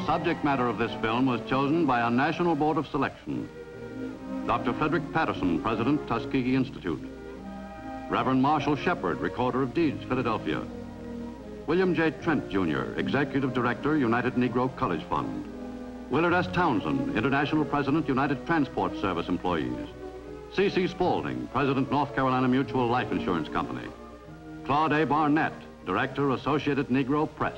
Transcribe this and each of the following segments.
The subject matter of this film was chosen by a national board of selection. Dr. Frederick Patterson, President, Tuskegee Institute. Reverend Marshall Shepard, Recorder of Deeds, Philadelphia. William J. Trent, Jr., Executive Director, United Negro College Fund. Willard S. Townsend, International President, United Transport Service Employees. C.C. Spaulding, President, North Carolina Mutual Life Insurance Company. Claude A. Burnett, Director, Associated Negro Press.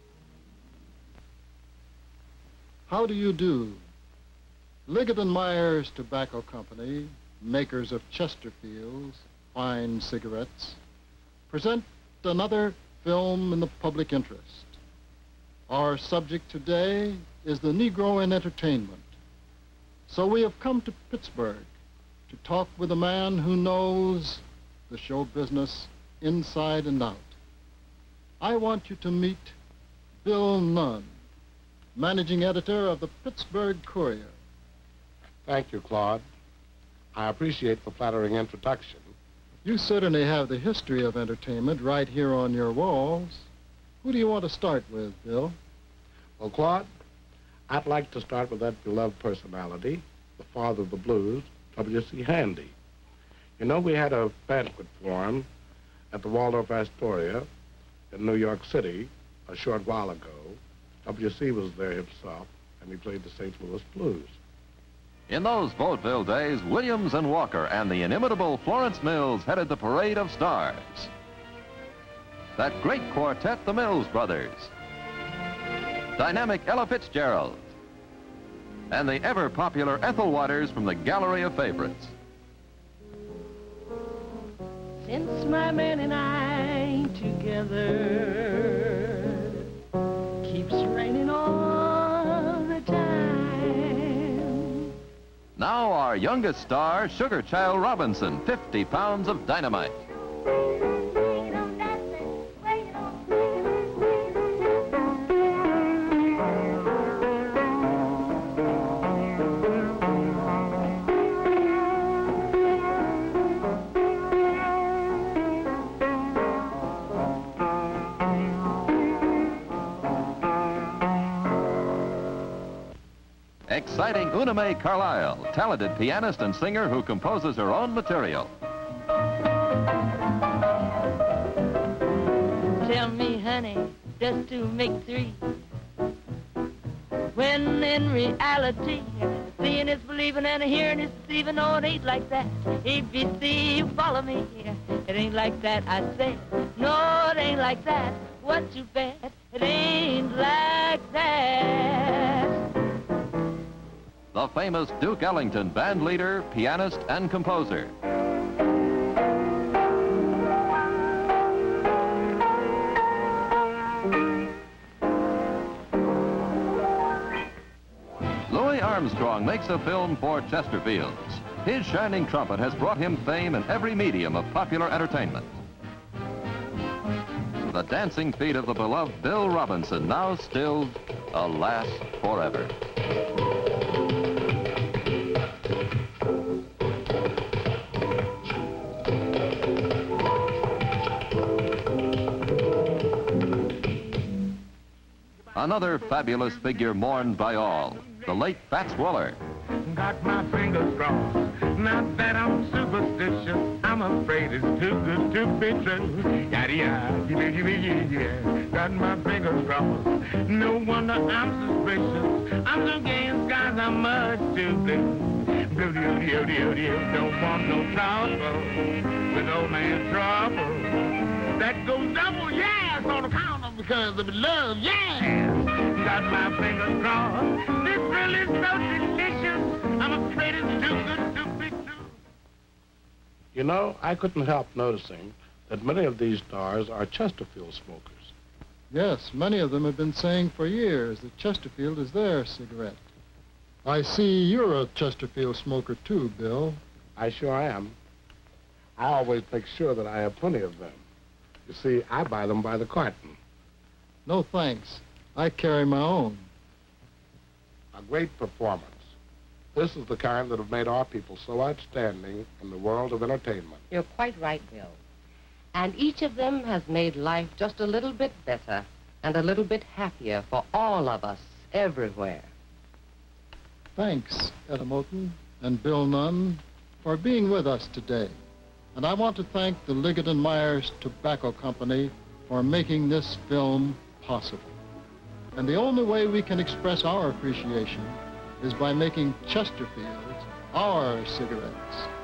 How do you do? Liggett & Myers Tobacco Company, makers of Chesterfield's fine cigarettes, present another film in the public interest. Our subject today is the Negro in entertainment. So we have come to Pittsburgh to talk with a man who knows the show business inside and out. I want you to meet Bill Nunn, managing editor of the Pittsburgh Courier. Thank you, Claude. I appreciate the flattering introduction. You certainly have the history of entertainment right here on your walls. Who do you want to start with, Bill? Well, Claude, I'd like to start with that beloved personality, the father of the blues, W.C. Handy. You know, we had a banquet for him at the Waldorf Astoria in New York City a short while ago. W.C. was there himself, and he played the St. Louis Blues. In those vaudeville days, Williams and Walker and the inimitable Florence Mills headed the parade of stars. That great quartet, the Mills Brothers, dynamic Ella Fitzgerald, and the ever-popular Ethel Waters from the gallery of favorites. Since my man and I ain't together, keeps raining all the time. Now our youngest star, Sugar Child Robinson, 50 pounds of dynamite. Exciting Una Mae Carlisle, talented pianist and singer who composes her own material. Tell me, honey, just to make three, when in reality, seeing is believing and hearing is deceiving. No, it ain't like that. ABC, you follow me. It ain't like that, I say. No, it ain't like that. What you bet? It ain't like that. The famous Duke Ellington, band leader, pianist, and composer. Louis Armstrong makes a film for Chesterfields. His shining trumpet has brought him fame in every medium of popular entertainment. The dancing feet of the beloved Bill Robinson, now stilled, alas, forever. Another fabulous figure mourned by all, the late Fats Waller. Got my fingers crossed, not that I'm superstitious, I'm afraid it's too good to be true. Yada yada, yeah. Got my fingers crossed, no wonder I'm suspicious. I'm so gay in skies, I'm much too blue. Blue, don't want no trouble with old man trouble. That goes double, yes, on account of because of love, yes. Got my fingers crossed. This really is so delicious. I'm afraid it's too good to be true. You know, I couldn't help noticing that many of these stars are Chesterfield smokers. Yes, many of them have been saying for years that Chesterfield is their cigarette. I see you're a Chesterfield smoker too, Bill. I sure am. I always make sure that I have plenty of them. You see, I buy them by the carton. No thanks. I carry my own. A great performance. This is the kind that have made our people so outstanding in the world of entertainment. You're quite right, Bill. And each of them has made life just a little bit better and a little bit happier for all of us everywhere. Thanks, Etta Moten and Bill Nunn, for being with us today. And I want to thank the Liggett and Myers Tobacco Company for making this film possible. And the only way we can express our appreciation is by making Chesterfields our cigarettes.